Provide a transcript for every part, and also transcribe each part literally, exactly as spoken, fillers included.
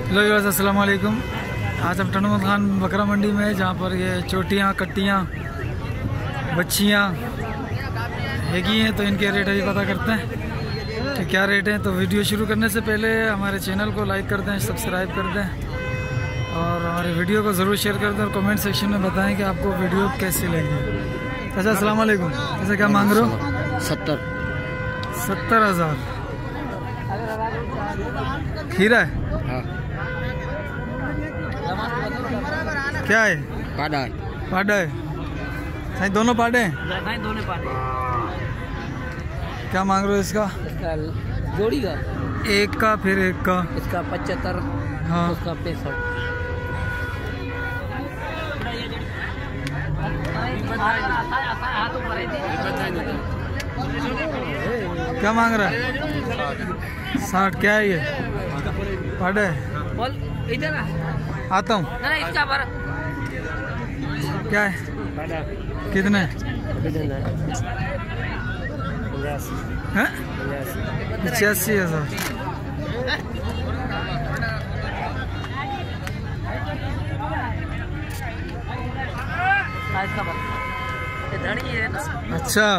Hello viewers, अस्सलाम वालेकुम। आज हम टनमत खान बकरा मंडी में, जहाँ पर ये चोटियाँ, कट्टियाँ, बच्चियाँ हैगी हैं, तो इनके रेट अभी पता करते हैं कि क्या रेट हैं। तो वीडियो शुरू करने से पहले हमारे चैनल को लाइक कर दें, सब्सक्राइब कर दें और हमारे वीडियो को ज़रूर शेयर कर दें और कमेंट सेक्शन में बताएं कि आपको वीडियो कैसी लगी। अच्छा, अस्सलाम वालेकुम। ऐसे क्या मांग रहे हो? सत्तर सत्तर हज़ार। खीरा है? हाँ। क्या है? पाडा है। पाडा है? साईं दोनों पाडे हैं? नहीं, दोनों पाडे। क्या मांग रहे हो इसका? इसका जोड़ी का एक का, फिर एक का। इसका पचहत्तर। हाँ। उसका पैंसठ। क्या मांग रहा है? साठ। क्या है ये? पाडा है? बोल इधर आ। आता हूँ। ना इसका पर क्या है? कितने हैं? पचासी हज़ार। इसका पर ये धड़ी है ना। अच्छा,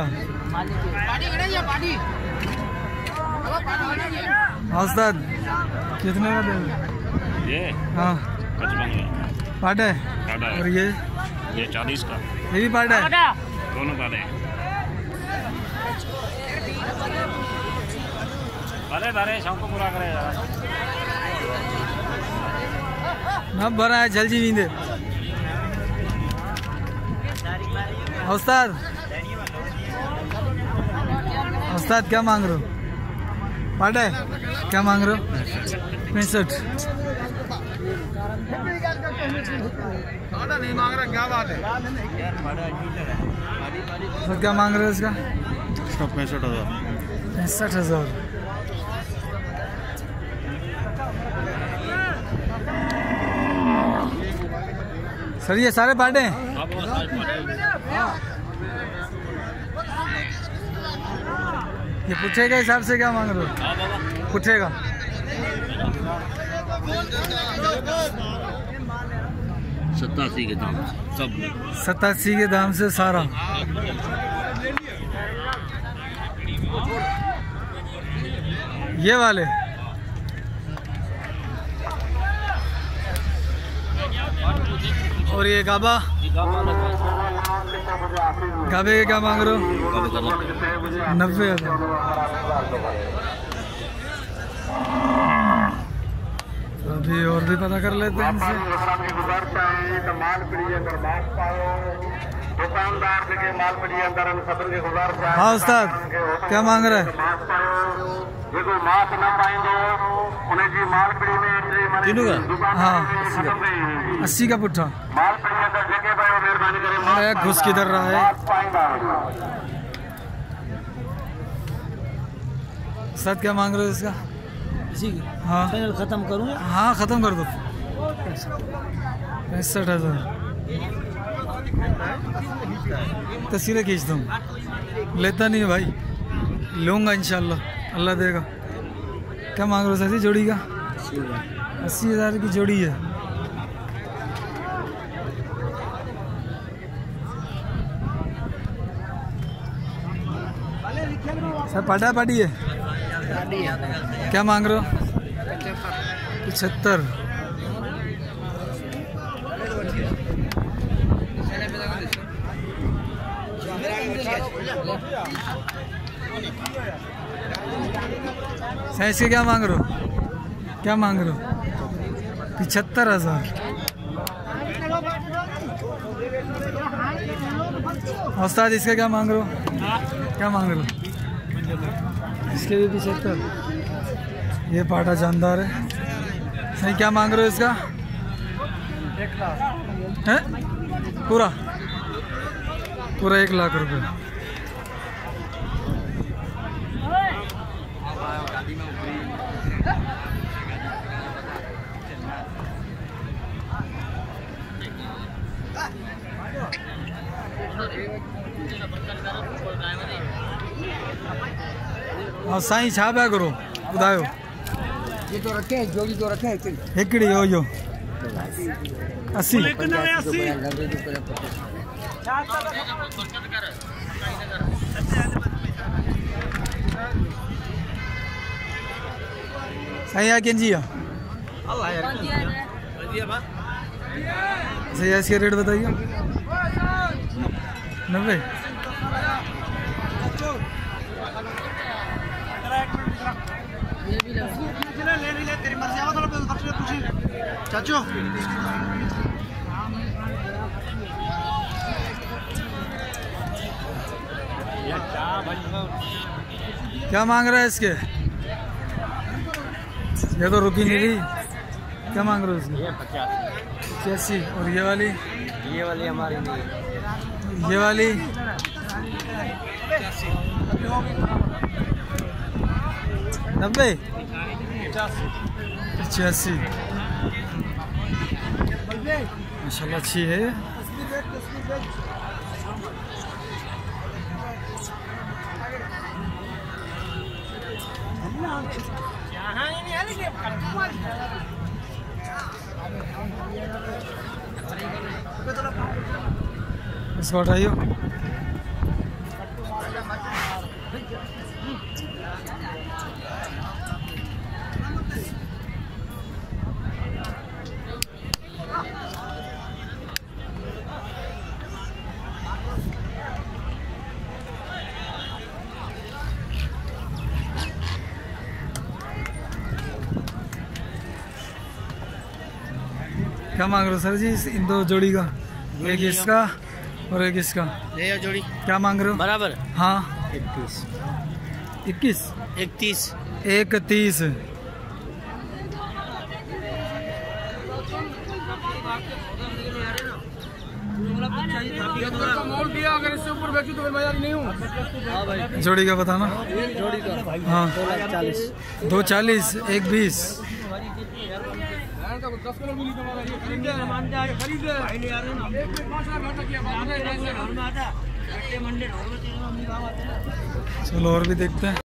उस्ताद कितने का देंगे? ये हाँ, पचपन का पाडा है। पाडा है। और ये ये चालीस का। ये भी पाडा है? दोनों पाडे हैं। भले भरे शाम को पूरा करे यार। ना भरा है, जल्दी नींदे। उस्ताद उस्ताद क्या मांग रहे हो? पाडा है? क्या मांग रहे हो? पैंसठ। नहीं मांग रहा, क्या बात है? तो क्या मांग रहे हो इसका? इसका पैंसठ हजार। पैंसठ हजार। सर ये सारे पाडे हैं? ये पुट्ठे के हिसाब से क्या मांग रहे हो? पुट्ठे का सत्तासी के दाम सब। सतासी के दाम से सारा। ये वाले और ये गाबा। गाबे के क्या मांग रहे हो? नब्बे हजार। अभी और भी पता कर लेते हैं इनसे। हाँ उस्ताद, क्या मांग रहा है? तीनों का? हाँ, अस्सी का पुट्ठा। घुस किधर रहा है? उस्ताद क्या मांग रहे हो इसका? इसी की हाँ फाइनल खत्म करूँ? हाँ, ख़त्म कर दो। पैंसठ हज़ार। तस्वीरें खींचता हूँ, लेता नहीं है भाई, लूँगा इंशाल्लाह, अल्लाह देगा। क्या मांग रहे हो सर? जोड़ी का अस्सी हज़ार की जोड़ी है। सर पाडा पाडी है? क्या मांग रहे हो? पचहत्तर। सर इसके क्या मांग रहे हो? क्या मांग रहे हो? पिछहत्तर हजार। उस्ताद इसका क्या मांग रहे हो? क्या मांग रहे हो? इसके भी पिछहत्तर। ये पाटा जानदार है। सही क्या मांग रहे हो इसका? एक लाख है? पूरा पूरा एक लाख रुपए। हाँ साईं छा पिया करो ॿुधायो। ये तो रखे हैं, जोड़ी तो रखे हैं। हिकड़ी हो जो अस्सी सही है जी सही है। इसके रेट बताइए। नब्बे चाचू क्या मांग रहा है इसके? ये तो रुकी नहीं रही। क्या मांग रहे हो इसके? पचासी। और ये वाली? ये वाली हमारी नहीं, ये वाली नब्बे पचासी। माशाल्लाह अच्छी है। इसको हटाइयो। क्या मांग रहे हो सर जी इन दो जोड़ी का? एक इसका और एक इसका ले जोड़ी। क्या मांग रहे हो? बराबर। हाँ इक्कीस। इक्कीस इकतीस। इकतीस। अगर इससे ऊपर बैठी तो मैं नहीं हूँ। जोड़ी का बताना। जोड़ी का हाँ दो लाख चालीस। दो चालीस एक बीस। दस किलो मिली तुम्हारा ये खरीदे खरीदे चलो और भी देखते हैं।